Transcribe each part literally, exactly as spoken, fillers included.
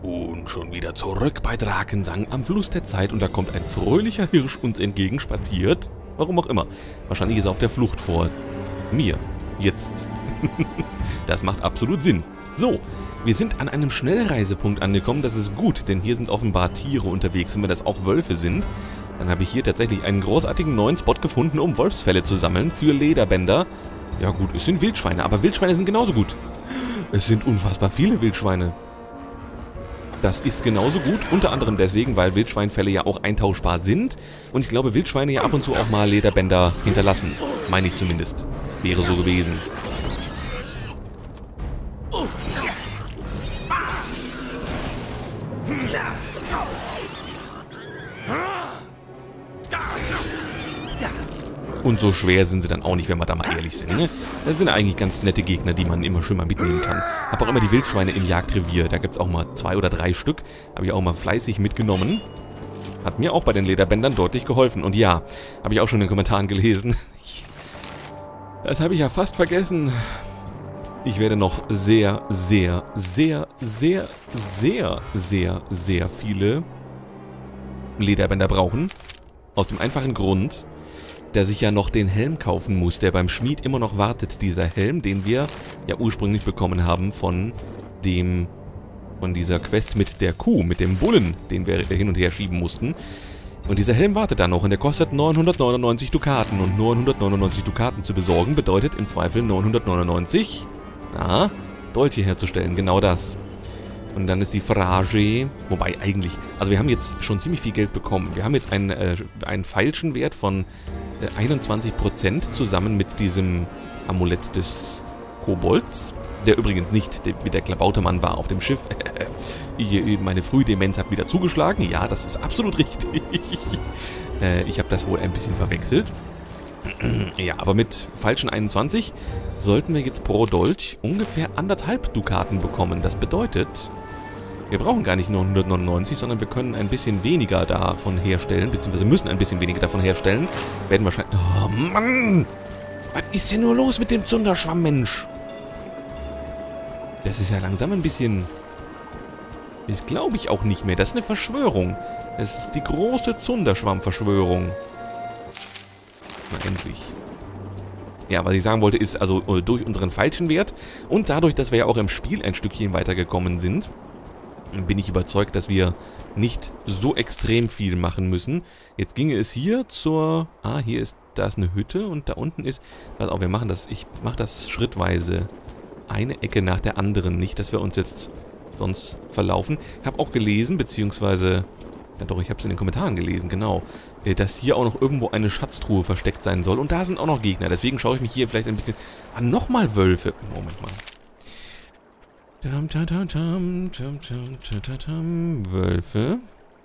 Und schon wieder zurück bei Drakensang am Fluss der Zeit und da kommt ein fröhlicher Hirsch uns entgegenspaziert. Warum auch immer. Wahrscheinlich ist er auf der Flucht vor mir. Jetzt. Das macht absolut Sinn. So, wir sind an einem Schnellreisepunkt angekommen. Das ist gut, denn hier sind offenbar Tiere unterwegs. Und wenn das auch Wölfe sind, dann habe ich hier tatsächlich einen großartigen neuen Spot gefunden, um Wolfsfelle zu sammeln für Lederbänder. Ja gut, es sind Wildschweine, aber Wildschweine sind genauso gut. Es sind unfassbar viele Wildschweine. Das ist genauso gut, unter anderem deswegen, weil Wildschweinfelle ja auch eintauschbar sind. Und ich glaube, Wildschweine ja ab und zu auch mal Lederbänder hinterlassen. Meine ich zumindest. Wäre so gewesen. Und so schwer sind sie dann auch nicht, wenn wir da mal ehrlich sind, ne? Das sind eigentlich ganz nette Gegner, die man immer schön mal mitnehmen kann. Hab auch immer die Wildschweine im Jagdrevier. Da gibt es auch mal zwei oder drei Stück. Habe ich auch mal fleißig mitgenommen. Hat mir auch bei den Lederbändern deutlich geholfen. Und ja, habe ich auch schon in den Kommentaren gelesen. Das habe ich ja fast vergessen. Ich werde noch sehr, sehr, sehr, sehr, sehr, sehr, sehr viele Lederbänder brauchen. Aus dem einfachen Grund, dass ich ja noch den Helm kaufen muss, der beim Schmied immer noch wartet. Dieser Helm, den wir ja ursprünglich bekommen haben von dem, von dieser Quest mit der Kuh, mit dem Bullen, den wir hin und her schieben mussten. Und dieser Helm wartet da noch und der kostet neunhundertneunundneunzig Dukaten. Und neunhundertneunundneunzig Dukaten zu besorgen bedeutet im Zweifel neunhundertneunundneunzig, na, Dolche herzustellen, genau das. Und dann ist die Frage, wobei eigentlich, also wir haben jetzt schon ziemlich viel Geld bekommen. Wir haben jetzt einen, äh, einen falschen Wert von äh, einundzwanzig Prozent zusammen mit diesem Amulett des Kobolds, der übrigens nicht der, wie der Klabautermann war auf dem Schiff. ich, meine Frühdemenz hat wieder zugeschlagen. Ja, das ist absolut richtig. äh, ich habe das wohl ein bisschen verwechselt. Ja, aber mit falschen einundzwanzig sollten wir jetzt pro Dolch ungefähr anderthalb Dukaten bekommen. Das bedeutet, wir brauchen gar nicht nur hundertneunundneunzig, sondern wir können ein bisschen weniger davon herstellen, beziehungsweise müssen ein bisschen weniger davon herstellen. Werden wahrscheinlich... Oh Mann! Was ist denn nur los mit dem Zunderschwamm, Mensch? Das ist ja langsam ein bisschen... Das glaube ich auch nicht mehr. Das ist eine Verschwörung. Das ist die große Zunderschwamm-Verschwörung. Na, endlich. Ja, was ich sagen wollte ist, also durch unseren falschen Wert und dadurch, dass wir ja auch im Spiel ein Stückchen weitergekommen sind, bin ich überzeugt, dass wir nicht so extrem viel machen müssen. Jetzt ginge es hier zur... Ah, hier ist... Da ist eine Hütte und da unten ist... Pass auf, wir machen das... Ich mache das schrittweise. Eine Ecke nach der anderen. Nicht, dass wir uns jetzt sonst verlaufen. Ich habe auch gelesen, beziehungsweise... Ja doch, ich habe es in den Kommentaren gelesen, genau. Dass hier auch noch irgendwo eine Schatztruhe versteckt sein soll. Und da sind auch noch Gegner. Deswegen schaue ich mich hier vielleicht ein bisschen... Ah, nochmal Wölfe. Moment mal. Tam, tam, tam, tam, tam, tam, tam, tam. Wölfe.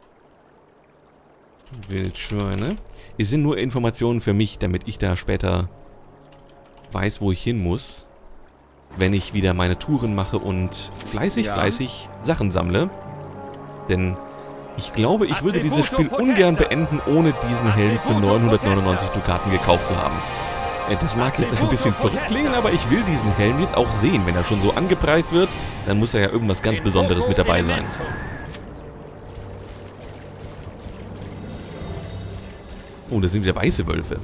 Wildschweine. Es sind nur Informationen für mich, damit ich da später weiß, wo ich hin muss. Wenn ich wieder meine Touren mache und fleißig, ja. fleißig Sachen sammle. Denn ich glaube, ich würde dieses Spiel ungern beenden, ohne diesen Helm für neunhundertneunundneunzig Dukaten gekauft zu haben. Das mag jetzt ein bisschen verrückt klingen, aber ich will diesen Helm jetzt auch sehen. Wenn er schon so angepreist wird, dann muss da ja irgendwas ganz Besonderes mit dabei sein. Oh, das sind wieder weiße Wölfe.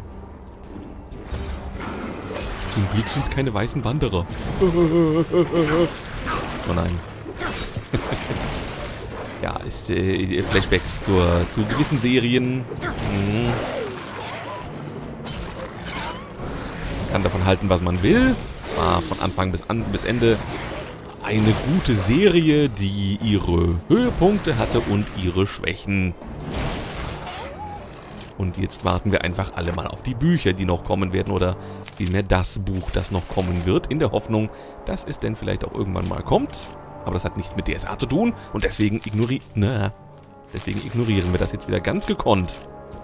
Zum Glück sind es keine weißen Wanderer. Oh nein. Ja, ist, äh, Flashbacks zur, zu gewissen Serien. Mhm. Kann davon halten, was man will. Es war von Anfang bis, an, bis Ende eine gute Serie, die ihre Höhepunkte hatte und ihre Schwächen. Und jetzt warten wir einfach alle mal auf die Bücher, die noch kommen werden, oder vielmehr das Buch, das noch kommen wird, in der Hoffnung, dass es denn vielleicht auch irgendwann mal kommt. Aber das hat nichts mit D S A zu tun und deswegen, ignori na, deswegen ignorieren wir das jetzt wieder ganz gekonnt.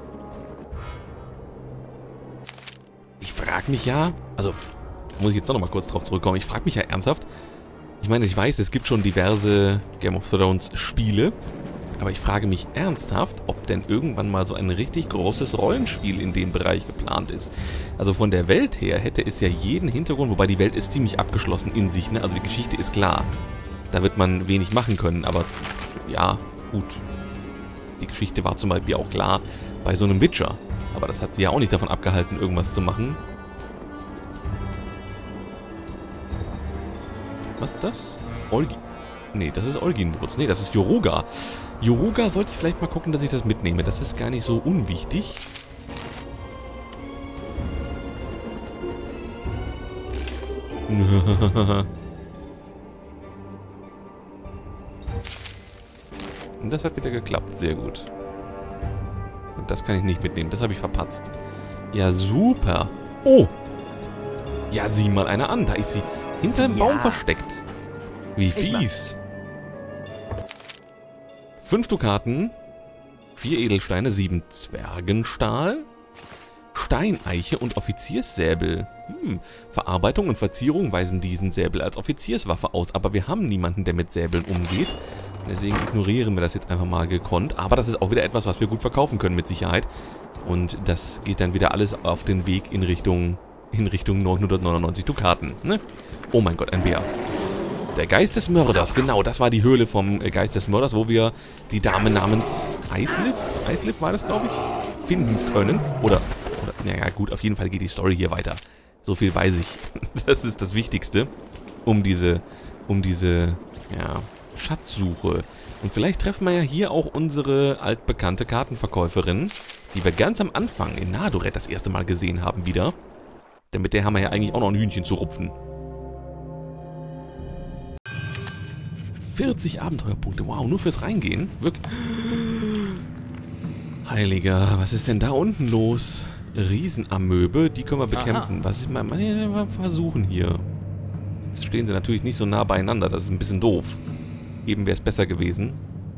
Ich frage mich ja, also, muss ich jetzt noch mal kurz drauf zurückkommen, ich frage mich ja ernsthaft, ich meine, ich weiß, es gibt schon diverse Game of Thrones Spiele, aber ich frage mich ernsthaft, ob denn irgendwann mal so ein richtig großes Rollenspiel in dem Bereich geplant ist. Also von der Welt her hätte es ja jeden Hintergrund, wobei die Welt ist ziemlich abgeschlossen in sich, ne? Also die Geschichte ist klar. Da wird man wenig machen können, aber Ja, gut. Die Geschichte war zum Beispiel auch klar bei so einem Witcher. Aber das hat sie ja auch nicht davon abgehalten, irgendwas zu machen. Was ist das? Olgi... Nee, das ist Olginwurz. Nee, das ist Joruga. Joruga sollte ich vielleicht mal gucken, dass ich das mitnehme. Das ist gar nicht so unwichtig. Und das hat wieder geklappt. Sehr gut. Und das kann ich nicht mitnehmen. Das habe ich verpatzt. Ja, super. Oh. Ja, sieh mal einer an. Da ist sie hinter dem Baum versteckt. Wie fies. Fünf Dukaten. Vier Edelsteine. Sieben Zwergenstahl. Steineiche und Offizierssäbel. Hm. Verarbeitung und Verzierung weisen diesen Säbel als Offizierswaffe aus. Aber wir haben niemanden, der mit Säbeln umgeht. Deswegen ignorieren wir das jetzt einfach mal gekonnt. Aber das ist auch wieder etwas, was wir gut verkaufen können mit Sicherheit. Und das geht dann wieder alles auf den Weg in Richtung, in Richtung neunhundertneunundneunzig Dukaten. Ne? Oh mein Gott, ein Bär. Der Geist des Mörders. Genau, das war die Höhle vom Geist des Mörders, wo wir die Dame namens Aislif, Aislif war das, glaube ich, finden können. Oder, oder, naja gut, auf jeden Fall geht die Story hier weiter. So viel weiß ich. Das ist das Wichtigste. Um diese, um diese, ja... Schatzsuche. Und vielleicht treffen wir ja hier auch unsere altbekannte Kartenverkäuferin, die wir ganz am Anfang in Nadoret das erste Mal gesehen haben wieder. Denn mit der haben wir ja eigentlich auch noch ein Hühnchen zu rupfen. vierzig Abenteuerpunkte. Wow, nur fürs Reingehen. Wirklich. Heiliger, was ist denn da unten los? Riesenamöbe, die können wir bekämpfen. Aha. Was ist mal, mal versuchen hier. Jetzt stehen sie natürlich nicht so nah beieinander, das ist ein bisschen doof. Eben wäre es besser gewesen.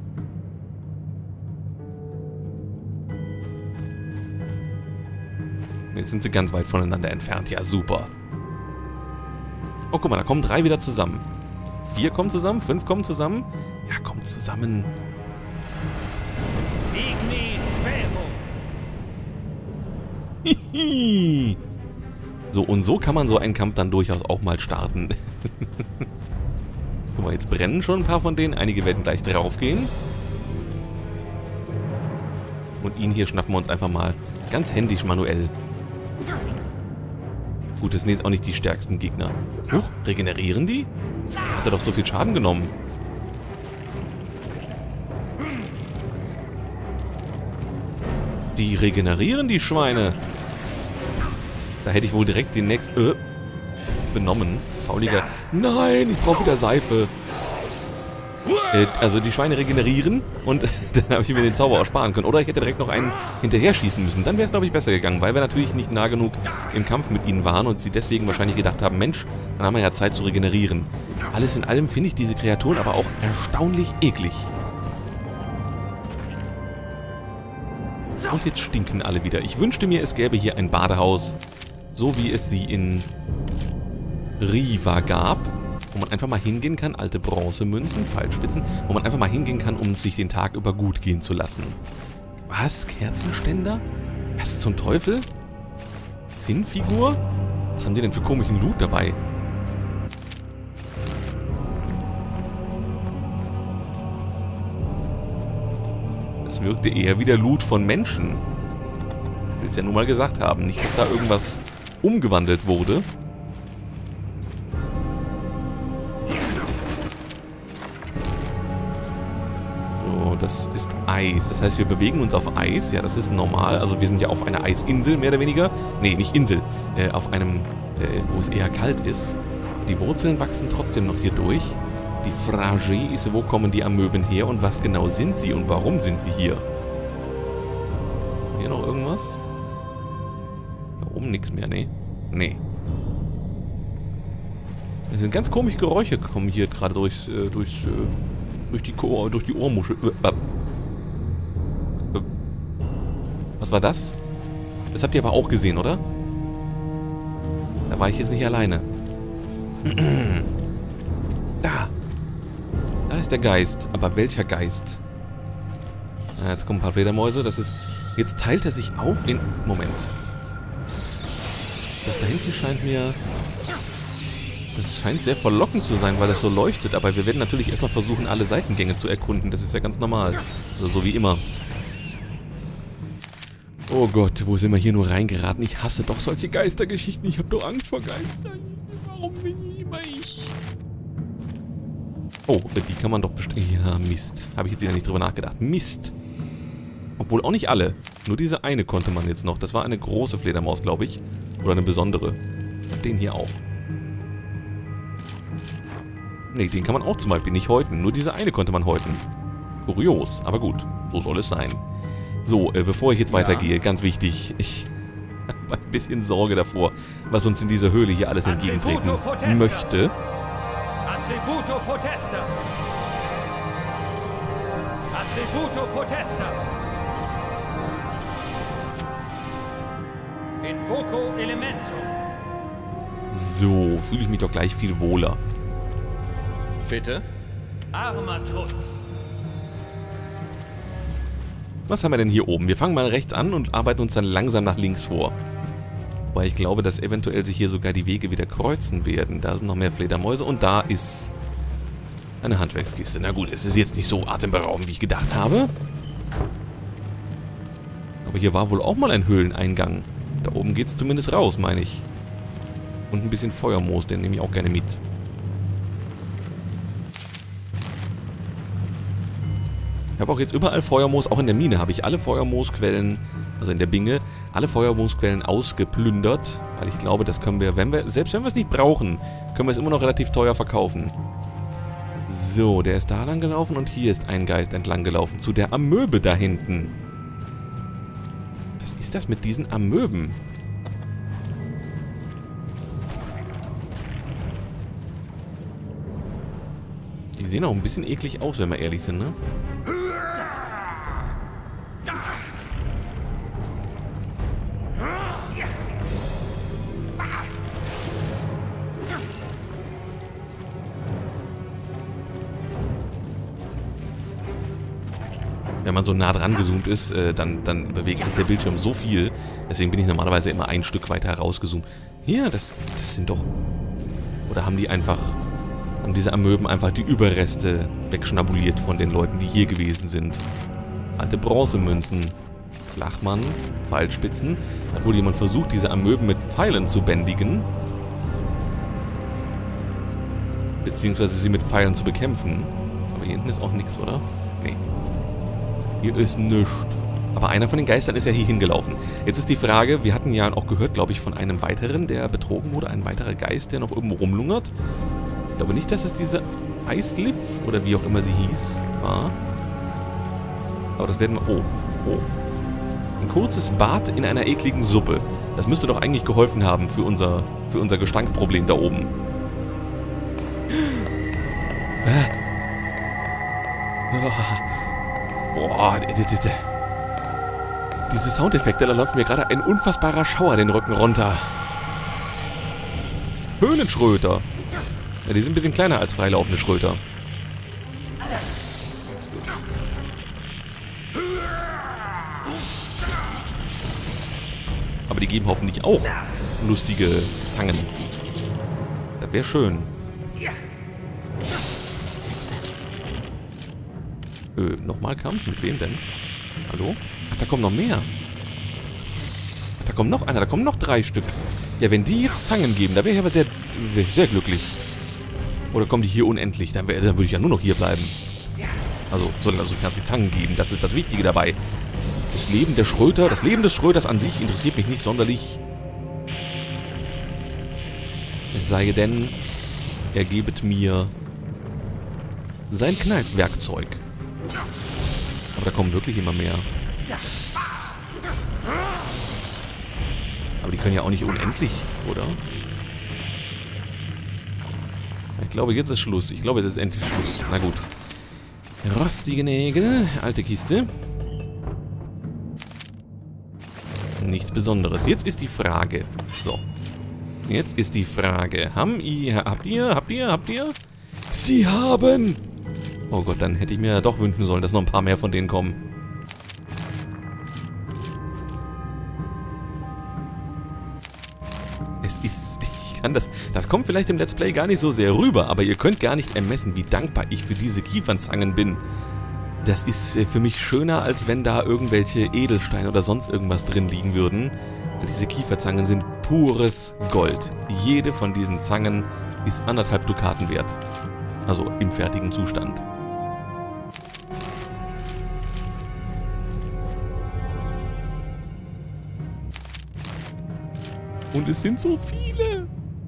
Jetzt sind sie ganz weit voneinander entfernt. Ja, super. Oh, guck mal, da kommen drei wieder zusammen. Vier kommen zusammen, fünf kommen zusammen. Ja, kommt zusammen. So, und so kann man so einen Kampf dann durchaus auch mal starten. Guck mal, jetzt brennen schon ein paar von denen. Einige werden gleich draufgehen. Und ihn hier schnappen wir uns einfach mal ganz händisch manuell. Gut, das sind jetzt auch nicht die stärksten Gegner. Huch, regenerieren die? Hat er doch so viel Schaden genommen. Die regenerieren, die Schweine. Da hätte ich wohl direkt den nächsten... Äh, benommen. Fauliger. Nein, ich brauche wieder Seife. Äh, also die Schweine regenerieren und dann habe ich mir den Zauber auch sparen können. Oder ich hätte direkt noch einen hinterher schießen müssen. Dann wäre es, glaube ich, besser gegangen, weil wir natürlich nicht nah genug im Kampf mit ihnen waren und sie deswegen wahrscheinlich gedacht haben, Mensch, dann haben wir ja Zeit zu regenerieren. Alles in allem finde ich diese Kreaturen aber auch erstaunlich eklig. Und jetzt stinken alle wieder. Ich wünschte mir, es gäbe hier ein Badehaus, so wie es sie in Riva gab, wo man einfach mal hingehen kann, alte Bronzemünzen, Pfeilspitzen, wo man einfach mal hingehen kann, um sich den Tag über gut gehen zu lassen. Was? Kerzenständer? Was zum Teufel? Zinnfigur? Was haben die denn für komischen Loot dabei? Das wirkte eher wie der Loot von Menschen. Ich will es ja nur mal gesagt haben. Nicht, dass da irgendwas umgewandelt wurde. Das ist Eis. Das heißt, wir bewegen uns auf Eis. Ja, das ist normal. Also wir sind ja auf einer Eisinsel, mehr oder weniger. Nee, nicht Insel. Äh, auf einem, äh, wo es eher kalt ist. Die Wurzeln wachsen trotzdem noch hier durch. Die Frage ist, wo kommen die Amöben her und was genau sind sie und warum sind sie hier? Hier noch irgendwas? Da oben nichts mehr, nee. Nee. Es sind ganz komische Geräusche, kommen hier gerade durchs, äh, durchs, äh, Durch die, Ko durch die Ohrmuschel. Was war das? Das habt ihr aber auch gesehen, oder? Da war ich jetzt nicht alleine. Da. Da ist der Geist. Aber welcher Geist? Ah, jetzt kommen ein paar Fledermäuse. Das ist... Jetzt teilt er sich auf in... Moment. Das da hinten scheint mir... Es scheint sehr verlockend zu sein, weil es so leuchtet. Aber wir werden natürlich erstmal versuchen, alle Seitengänge zu erkunden. Das ist ja ganz normal. Also so wie immer. Oh Gott, wo sind wir hier nur reingeraten? Ich hasse doch solche Geistergeschichten. Ich habe doch Angst vor Geistern. Warum bin ich immer ich? Oh, die kann man doch bestimmt... Ja, Mist. Habe ich jetzt wieder nicht drüber nachgedacht. Mist. Obwohl auch nicht alle. Nur diese eine konnte man jetzt noch. Das war eine große Fledermaus, glaube ich. Oder eine besondere. Den hier auch. Ne, den kann man auch zum Beispiel nicht häuten. Nur diese eine konnte man häuten. Kurios, aber gut. So soll es sein. So, äh, bevor ich jetzt weitergehe, ganz wichtig. Ich habe ein bisschen Sorge davor, was uns in dieser Höhle hier alles entgegentreten möchte. Attributo potestas. Attributo potestas. Invoco elementum. So, fühle ich mich doch gleich viel wohler. Bitte? Armatrutz. Was haben wir denn hier oben? Wir fangen mal rechts an und arbeiten uns dann langsam nach links vor. Weil ich glaube, dass eventuell sich hier sogar die Wege wieder kreuzen werden. Da sind noch mehr Fledermäuse und da ist eine Handwerkskiste. Na gut, es ist jetzt nicht so atemberaubend, wie ich gedacht habe. Aber hier war wohl auch mal ein Höhleneingang. Da oben geht es zumindest raus, meine ich. Und ein bisschen Feuermoos, den nehme ich auch gerne mit. Ich habe auch jetzt überall Feuermoos, auch in der Mine habe ich alle Feuermoosquellen, also in der Binge, alle Feuermoosquellen ausgeplündert, weil ich glaube, das können wir, wenn wir, selbst wenn wir es nicht brauchen, können wir es immer noch relativ teuer verkaufen. So, der ist da lang gelaufen und hier ist ein Geist entlang gelaufen, zu der Amöbe da hinten. Was ist das mit diesen Amöben? Die sehen auch ein bisschen eklig aus, wenn wir ehrlich sind, ne? Wenn man so nah dran gezoomt ist, äh, dann, dann bewegt sich der Bildschirm so viel. Deswegen bin ich normalerweise immer ein Stück weiter herausgezoomt. Hier, das, das sind doch... Oder haben die einfach... Haben diese Amöben einfach die Überreste wegschnabuliert von den Leuten, die hier gewesen sind. Alte Bronzemünzen. Flachmann, Pfeilspitzen. Hat wohl jemand versucht, diese Amöben mit Pfeilen zu bändigen. Beziehungsweise sie mit Pfeilen zu bekämpfen. Aber hier hinten ist auch nichts, oder? Nee. Hier ist nichts. Aber einer von den Geistern ist ja hier hingelaufen. Jetzt ist die Frage, wir hatten ja auch gehört, glaube ich, von einem weiteren, der betrogen wurde. Ein weiterer Geist, der noch irgendwo rumlungert. Ich glaube nicht, dass es diese Eisliff oder wie auch immer sie hieß, war. Aber das werden wir... Oh, oh. Ein kurzes Bad in einer ekligen Suppe. Das müsste doch eigentlich geholfen haben für unser, für unser Gestankproblem da oben. Boah, diese Soundeffekte, da läuft mir gerade ein unfassbarer Schauer den Rücken runter. Höhlenschröter. Ja, die sind ein bisschen kleiner als freilaufende Schröter. Aber die geben hoffentlich auch lustige Zangen. Das wäre schön. Öh, nochmal Kampf? Mit wem denn? Hallo? Ach, da kommen noch mehr. Ach, da kommt noch einer, da kommen noch drei Stück. Ja, wenn die jetzt Zangen geben, da wäre ich aber sehr, wär ich sehr glücklich. Oder kommen die hier unendlich? Dann, dann würde ich ja nur noch hier bleiben. Also, sofern sie Zangen geben, das ist das Wichtige dabei. Das Leben der Schröter, das Leben des Schröters an sich interessiert mich nicht sonderlich. Es sei denn, er gebet mir sein Kneifwerkzeug. Aber da kommen wirklich immer mehr. Aber die können ja auch nicht unendlich, oder? Ich glaube, jetzt ist Schluss. Ich glaube, es ist endlich Schluss. Na gut. Rostige Nägel. Alte Kiste. Nichts Besonderes. Jetzt ist die Frage. So. Jetzt ist die Frage. Haben ihr, habt ihr, habt ihr, habt ihr? Sie haben... Oh Gott, dann hätte ich mir doch wünschen sollen, dass noch ein paar mehr von denen kommen. Es ist... Ich kann das... Das kommt vielleicht im Let's Play gar nicht so sehr rüber, aber ihr könnt gar nicht ermessen, wie dankbar ich für diese Kiefernzangen bin. Das ist für mich schöner, als wenn da irgendwelche Edelsteine oder sonst irgendwas drin liegen würden. Diese Kieferzangen sind pures Gold. Jede von diesen Zangen ist anderthalb Dukaten wert. Also im fertigen Zustand. Und es sind so viele.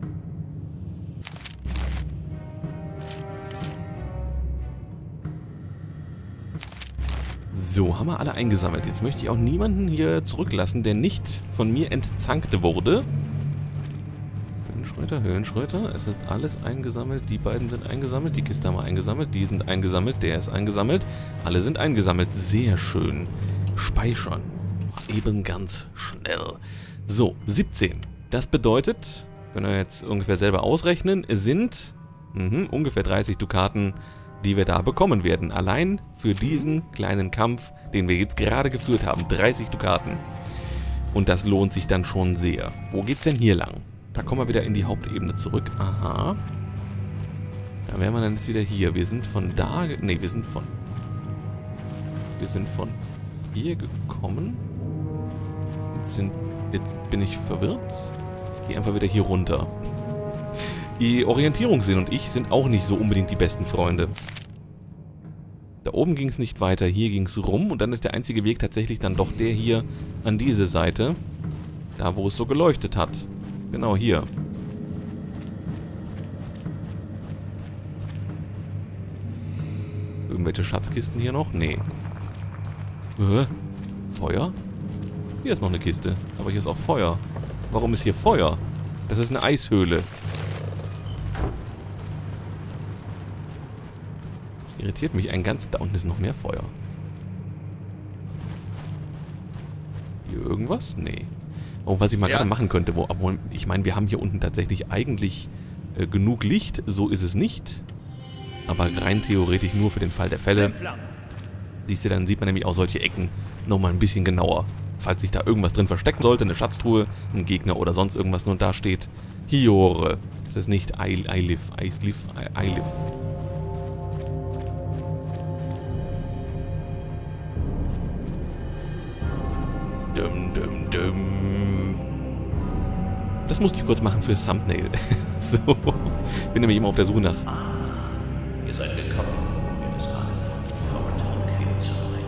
So, haben wir alle eingesammelt. Jetzt möchte ich auch niemanden hier zurücklassen, der nicht von mir entzankt wurde. Höhenschröter, Höhenschröter. Es ist alles eingesammelt. Die beiden sind eingesammelt. Die Kiste haben wir eingesammelt. Die sind eingesammelt. Der ist eingesammelt. Alle sind eingesammelt. Sehr schön. Speichern. Eben ganz schnell. So, siebzehn. Das bedeutet, können wir jetzt ungefähr selber ausrechnen, es sind mh, ungefähr dreißig Dukaten, die wir da bekommen werden. Allein für diesen kleinen Kampf, den wir jetzt gerade geführt haben. dreißig Dukaten. Und das lohnt sich dann schon sehr. Wo geht's denn hier lang? Da kommen wir wieder in die Hauptebene zurück. Aha. Da wären wir dann jetzt wieder hier. Wir sind von da... Ne, wir sind von... Wir sind von hier gekommen. Jetzt, sind, jetzt bin ich verwirrt. Ich gehe einfach wieder hier runter. Die Orientierungssinn und ich sind auch nicht so unbedingt die besten Freunde. Da oben ging es nicht weiter, hier ging es rum und dann ist der einzige Weg tatsächlich dann doch der hier an diese Seite. Da, wo es so geleuchtet hat. Genau hier. Irgendwelche Schatzkisten hier noch? Nee. Äh, Feuer? Hier ist noch eine Kiste, aber hier ist auch Feuer. Warum ist hier Feuer? Das ist eine Eishöhle. Irritiert mich ein ganz... Da unten ist noch mehr Feuer. Hier irgendwas? Nee. Oh, was ich mal ja. gerade machen könnte, wo... Obwohl, ich meine, wir haben hier unten tatsächlich eigentlich äh, genug Licht. So ist es nicht. Aber rein theoretisch nur für den Fall der Fälle. Siehst du, dann sieht man nämlich auch solche Ecken nochmal ein bisschen genauer. Falls sich da irgendwas drin verstecken sollte, eine Schatztruhe, ein Gegner oder sonst irgendwas, nur da steht Hiore. Das ist nicht Eilif, Eilif, Eilif. Dum, dum, dum. Das musste ich kurz machen fürs Thumbnail. So. Bin nämlich immer auf der Suche nach. Ah, ihr seid gekommen, um mir das Antwort von Tolkien zu bringen.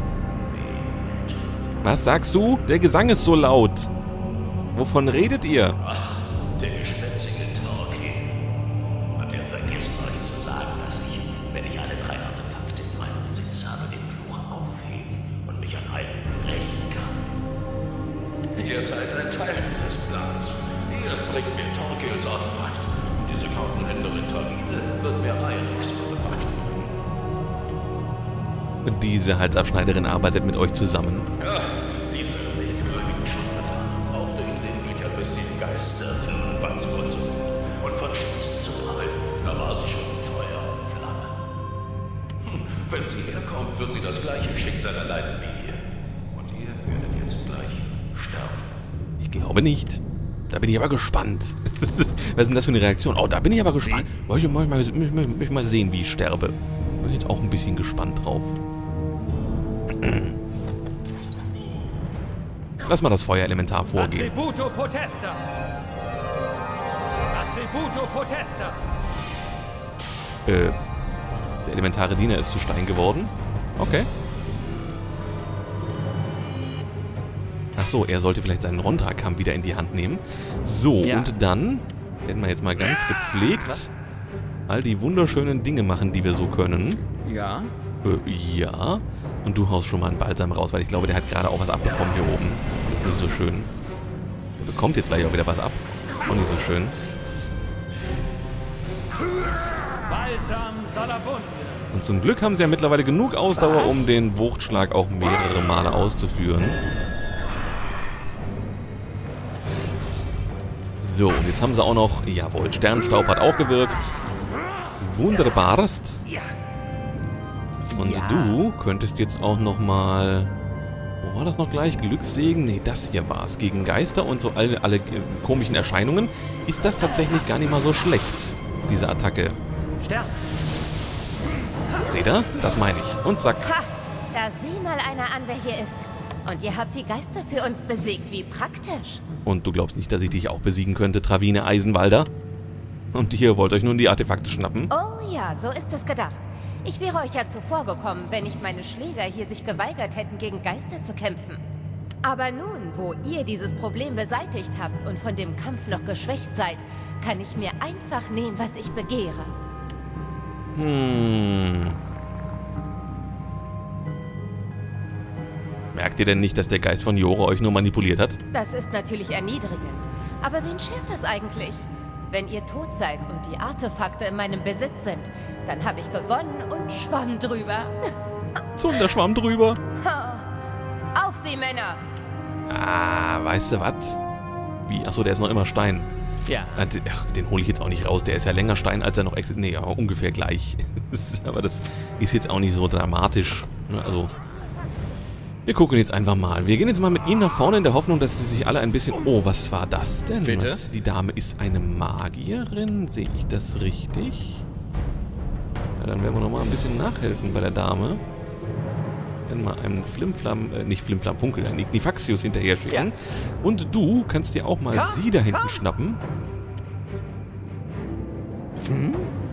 Was sagst du? Der Gesang ist so laut. Wovon redet ihr? Ach, der geschwätzige Tolkien. Hat er vergessen, euch zu sagen, dass ich, wenn ich alle drei Artefakte in meinem Besitz habe, den Fluch aufheben und mich an einen rächen kann? Ihr seid ein Teil dieses Plans. Ihr bringt mir Torquils Artefakt. Und diese Kartenhändlerin Talide wird mir Eilifs Artefakt bringen. Diese Halsabschneiderin arbeitet mit euch zusammen. Ja, diese nichtsgläubigen Scharlatanen brauchte ich lediglich ein bisschen Geister für Wandsburg zu finden und von Schätzen zu sammeln. Da war sie schon Feuer und Flamme. Hm, wenn sie herkommt, wird sie das gleiche Schicksal erleiden wie ihr. Und ihr werdet jetzt gleich sterben. Ich glaube nicht. Da bin ich aber gespannt. Das ist, was ist denn das für eine Reaktion? Oh, da bin ich aber gespannt. Ich möchte mal, mal, mal sehen, wie ich sterbe. Bin jetzt auch ein bisschen gespannt drauf. Lass mal das Feuerelementar vorgehen. Attributo Potestas. Attributo Potestas. Äh, der elementare Diener ist zu Stein geworden. Okay. Ach so, er sollte vielleicht seinen Rondra-Kamm wieder in die Hand nehmen. So, ja. Und dann werden wir jetzt mal ganz gepflegt all die wunderschönen Dinge machen, die wir so können. Ja. Äh, ja. Und du haust schon mal einen Balsam raus, weil ich glaube, der hat gerade auch was abbekommen hier oben. Das ist nicht so schön. Der bekommt jetzt gleich auch wieder was ab. Ist auch nicht so schön. Balsam Salabunde. Und zum Glück haben sie ja mittlerweile genug Ausdauer, um den Wuchtschlag auch mehrere Male auszuführen. So, und jetzt haben sie auch noch... Jawohl, Sternstaub hat auch gewirkt. Wunderbarst. Und ja. du könntest jetzt auch nochmal... Wo war das noch gleich? Glückssegen? Nee, das hier war es. Gegen Geister und so alle, alle äh, komischen Erscheinungen ist das tatsächlich gar nicht mal so schlecht, diese Attacke. Stern. Seht ihr? Das meine ich. Und zack. Ha! Da sieh mal einer an, wer hier ist. Und ihr habt die Geister für uns besiegt. Wie praktisch. Und du glaubst nicht, dass ich dich auch besiegen könnte, Travine Eisenwalder? Und ihr wollt euch nun die Artefakte schnappen? Oh ja, so ist es gedacht. Ich wäre euch ja zuvorgekommen, wenn nicht meine Schläger hier sich geweigert hätten, gegen Geister zu kämpfen. Aber nun, wo ihr dieses Problem beseitigt habt und von dem Kampf noch geschwächt seid, kann ich mir einfach nehmen, was ich begehre. Hm. Merkt ihr denn nicht, dass der Geist von Jore euch nur manipuliert hat? Das ist natürlich erniedrigend. Aber wen schert das eigentlich? Wenn ihr tot seid und die Artefakte in meinem Besitz sind, dann habe ich gewonnen und schwamm drüber. Zunderschwamm drüber. Auf sie, Männer! Ah, weißt du was? Wie? Achso, der ist noch immer Stein. Ja. Ach, den hole ich jetzt auch nicht raus. Der ist ja länger Stein, als er noch existiert. Nee, aber ungefähr gleich. Aber das ist jetzt auch nicht so dramatisch. Also, wir gucken jetzt einfach mal. Wir gehen jetzt mal mit ihnen nach vorne in der Hoffnung, dass sie sich alle ein bisschen... Oh, was war das denn? Bitte? Was? Die Dame ist eine Magierin. Sehe ich das richtig? Ja, dann werden wir nochmal ein bisschen nachhelfen bei der Dame. Dann mal einen Flimflam, äh, nicht Flimflam, Funkel, einen Ignifaxius hinterher schicken. Ja. Und du kannst dir auch mal Komm, sie da hinten komm. schnappen. Hm?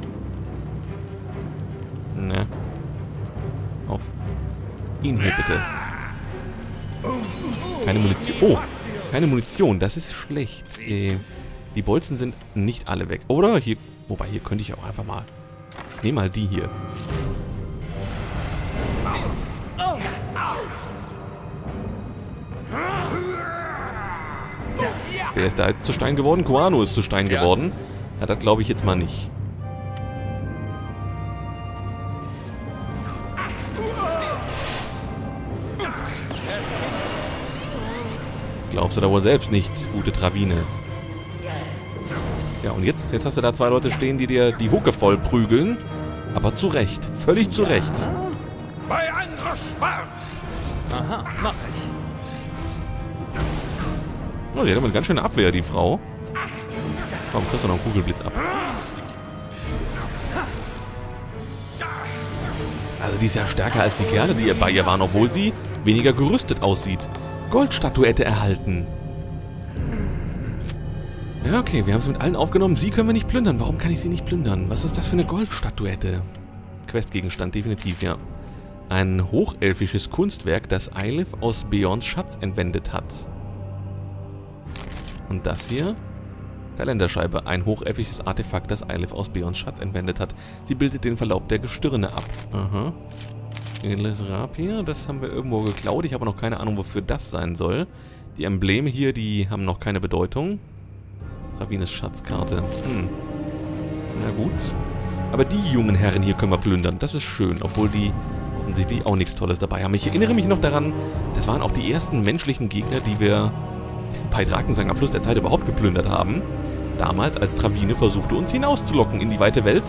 Ne. Auf ihn hier bitte. Keine Munition. Oh, keine Munition. Das ist schlecht. Äh, die Bolzen sind nicht alle weg. Oder? Hier. Wobei, hier könnte ich auch einfach mal. Ich nehme mal die hier. Wer ist da zu Stein geworden? Kuano ist zu Stein Ja. geworden. Ja, das glaube ich jetzt mal nicht. Glaubst du da wohl selbst nicht, gute Travine. Ja, und jetzt, jetzt hast du da zwei Leute stehen, die dir die Hucke voll prügeln. Aber zu Recht. Völlig zu Recht. Bei Angriff Schwarz. Aha, mach ich. Oh, die hat aber eine ganz schöne Abwehr, die Frau. Warum kriegst du noch einen Kugelblitz ab? Also die ist ja stärker als die Kerle, die bei ihr waren, obwohl sie weniger gerüstet aussieht. Goldstatuette erhalten. Ja, okay, wir haben es mit allen aufgenommen. Sie können wir nicht plündern. Warum kann ich sie nicht plündern? Was ist das für eine Goldstatuette? Questgegenstand, definitiv, ja. Ein hochelfisches Kunstwerk, das Eilif aus Beorns Schatz entwendet hat. Und das hier? Kalenderscheibe. Ein hochelfisches Artefakt, das Eilif aus Beorns Schatz entwendet hat. Sie bildet den Verlauf der Gestirne ab. Aha. Das Rapier, das haben wir irgendwo geklaut. Ich habe noch keine Ahnung, wofür das sein soll. Die Embleme hier, die haben noch keine Bedeutung. Ravines Schatzkarte. Hm. Na gut. Aber die jungen Herren hier können wir plündern. Das ist schön, obwohl die offensichtlich auch nichts Tolles dabei haben. Ich erinnere mich noch daran, das waren auch die ersten menschlichen Gegner, die wir bei Drakensang am Fluss der Zeit überhaupt geplündert haben. Damals, als Travine versuchte, uns hinauszulocken in die weite Welt.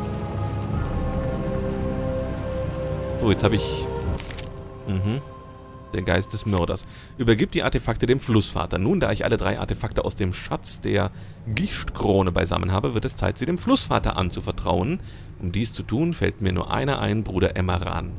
So, jetzt habe ich... Mhm. Den Geist des Mörders. Übergibt die Artefakte dem Flussvater. Nun, da ich alle drei Artefakte aus dem Schatz der Gischtkrone beisammen habe, wird es Zeit, sie dem Flussvater anzuvertrauen. Um dies zu tun, fällt mir nur einer ein, Bruder Emmeran.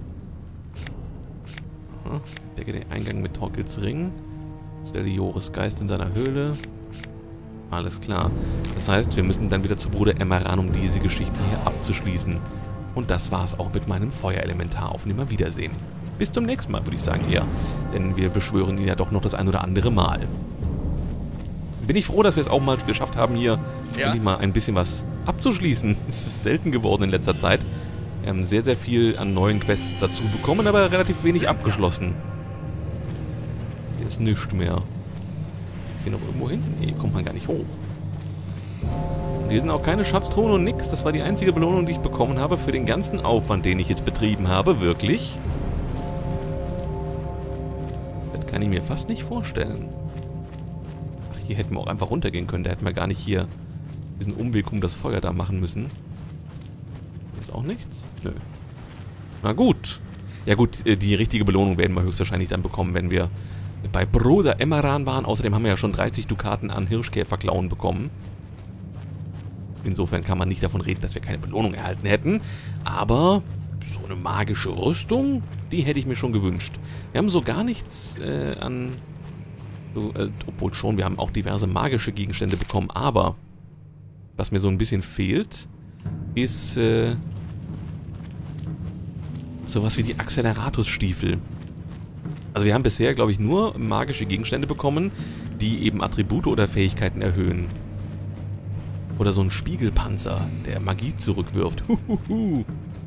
Aha. Decke den Eingang mit Torkels Ring. Stelle Joris Geist in seiner Höhle. Alles klar. Das heißt, wir müssen dann wieder zu Bruder Emmeran, um diese Geschichte hier abzuschließen. Und das war es auch mit meinem Feuerelementar. Auf Nimmerwiedersehen. Bis zum nächsten Mal, würde ich sagen, eher. Denn wir beschwören ihn ja doch noch das ein oder andere Mal. Bin ich froh, dass wir es auch mal geschafft haben, hier Ja. endlich mal ein bisschen was abzuschließen. Es ist selten geworden in letzter Zeit. Wir haben sehr, sehr viel an neuen Quests dazu bekommen, aber relativ wenig abgeschlossen. Hier ist nichts mehr. Jetzt hier noch irgendwo hin? Nee, hier kommt man gar nicht hoch. Und hier sind auch keine Schatztruhen und nix. Das war die einzige Belohnung, die ich bekommen habe für den ganzen Aufwand, den ich jetzt betrieben habe. Wirklich. Das kann ich mir fast nicht vorstellen. Ach, hier hätten wir auch einfach runtergehen können. Da hätten wir gar nicht hier diesen Umweg um das Feuer da machen müssen. Hier ist auch nichts? Nö. Na gut. Ja gut, die richtige Belohnung werden wir höchstwahrscheinlich dann bekommen, wenn wir bei Bruder Emmeran waren. Außerdem haben wir ja schon dreißig Dukaten an Hirschkäferklauen bekommen. Insofern kann man nicht davon reden, dass wir keine Belohnung erhalten hätten. Aber so eine magische Rüstung, die hätte ich mir schon gewünscht. Wir haben so gar nichts äh, an... So, äh, obwohl schon, wir haben auch diverse magische Gegenstände bekommen. Aber was mir so ein bisschen fehlt, ist äh, sowas wie die Acceleratus-Stiefel. Also wir haben bisher, glaube ich, nur magische Gegenstände bekommen, die eben Attribute oder Fähigkeiten erhöhen. Oder so ein Spiegelpanzer, der Magie zurückwirft. Huhuhu.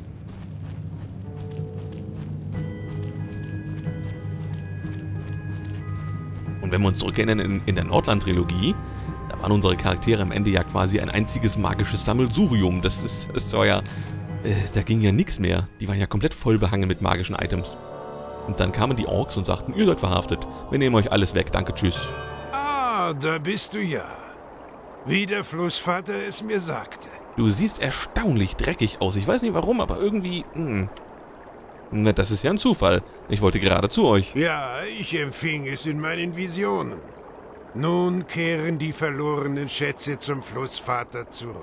Und wenn wir uns zurückerinnern in, in der Nordland-Trilogie, da waren unsere Charaktere am Ende ja quasi ein einziges magisches Sammelsurium. Das ist, das war ja, äh, da ging ja nichts mehr. Die waren ja komplett voll behangen mit magischen Items. Und dann kamen die Orks und sagten, ihr seid verhaftet. Wir nehmen euch alles weg, danke, tschüss. Ah, da bist du ja. Wie der Flussvater es mir sagte. Du siehst erstaunlich dreckig aus. Ich weiß nicht warum, aber irgendwie... Mh. Na, das ist ja ein Zufall. Ich wollte gerade zu euch. Ja, ich empfing es in meinen Visionen. Nun kehren die verlorenen Schätze zum Flussvater zurück.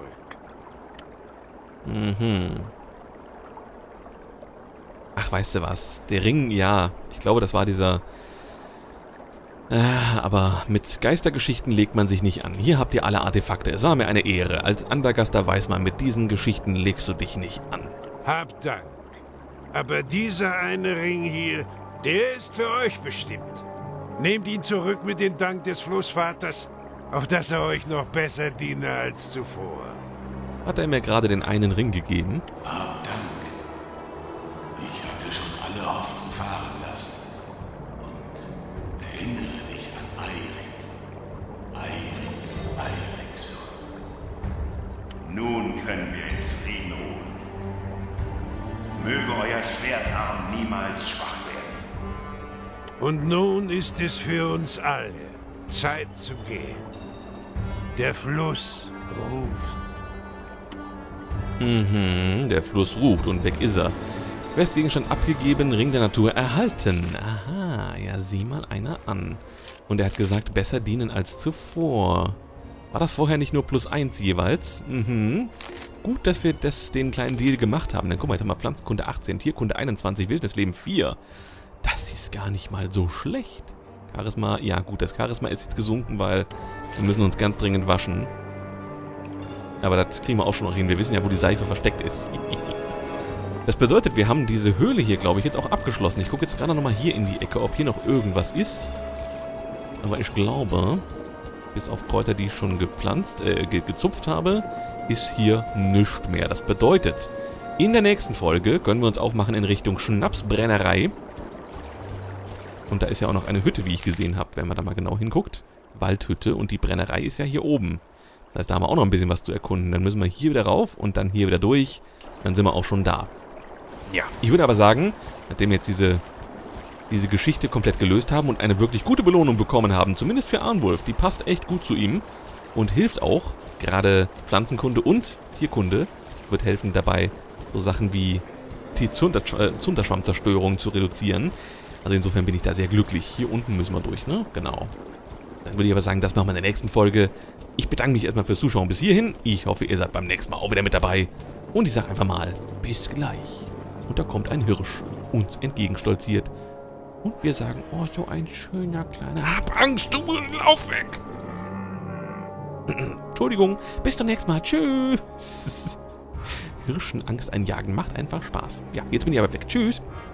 Mhm. Ach, weißt du was? Der Ring, ja. Ich glaube, das war dieser... Äh, aber mit Geistergeschichten legt man sich nicht an. Hier habt ihr alle Artefakte. Es war mir eine Ehre. Als Andergaster weiß man, mit diesen Geschichten legst du dich nicht an. Hab Dank. Aber dieser eine Ring hier, der ist für euch bestimmt. Nehmt ihn zurück mit dem Dank des Flussvaters, auf dass er euch noch besser diene als zuvor. Hat er mir gerade den einen Ring gegeben? Hab Dank. Ich hatte schon alle Hoffnung fahren lassen. Und erinnere dich an Eirik. Eirik, Eirik zurück. Nun können wir in Frieden ruhen. Möge euer Schwertarm niemals schwach werden. Und nun ist es für uns alle Zeit zu gehen. Der Fluss ruft. Mhm, der Fluss ruft und weg ist er. Questgegenstand abgegeben, Ring der Natur erhalten. Aha, ja, sieh mal einer an. Und er hat gesagt, besser dienen als zuvor. War das vorher nicht nur plus eins jeweils? Mhm. Gut, dass wir das, den kleinen Deal gemacht haben. Dann guck mal, jetzt haben wir Pflanzenkunde achtzehn, Tierkunde einundzwanzig, Wildnisleben vier. Das ist gar nicht mal so schlecht. Charisma, ja gut, das Charisma ist jetzt gesunken, weil wir müssen uns ganz dringend waschen. Aber das kriegen wir auch schon noch hin. Wir wissen ja, wo die Seife versteckt ist. Das bedeutet, wir haben diese Höhle hier, glaube ich, jetzt auch abgeschlossen. Ich gucke jetzt gerade nochmal hier in die Ecke, ob hier noch irgendwas ist. Aber ich glaube, bis auf Kräuter, die ich schon gepflanzt, äh, ge gezupft habe, ist hier nichts mehr. Das bedeutet, in der nächsten Folge können wir uns aufmachen in Richtung Schnapsbrennerei. Und da ist ja auch noch eine Hütte, wie ich gesehen habe, wenn man da mal genau hinguckt. Waldhütte und die Brennerei ist ja hier oben. Das heißt, da haben wir auch noch ein bisschen was zu erkunden. Dann müssen wir hier wieder rauf und dann hier wieder durch. Dann sind wir auch schon da. Ja, ich würde aber sagen, nachdem wir jetzt diese, diese Geschichte komplett gelöst haben und eine wirklich gute Belohnung bekommen haben, zumindest für Arnwulf, die passt echt gut zu ihm und hilft auch, gerade Pflanzenkunde und Tierkunde, wird helfen dabei, so Sachen wie die Zundersch äh, Zunderschwammzerstörung zu reduzieren. Also insofern bin ich da sehr glücklich. Hier unten müssen wir durch, ne? Genau. Dann würde ich aber sagen, das machen wir in der nächsten Folge. Ich bedanke mich erstmal fürs Zuschauen bis hierhin. Ich hoffe, ihr seid beim nächsten Mal auch wieder mit dabei. Und ich sage einfach mal, bis gleich. Und da kommt ein Hirsch uns entgegenstolziert. Und wir sagen, oh, so ein schöner kleiner... Hab Angst, du lauf weg! Entschuldigung, bis zum nächsten Mal. Tschüss! Hirschen Angst einjagen macht einfach Spaß. Ja, jetzt bin ich aber weg. Tschüss!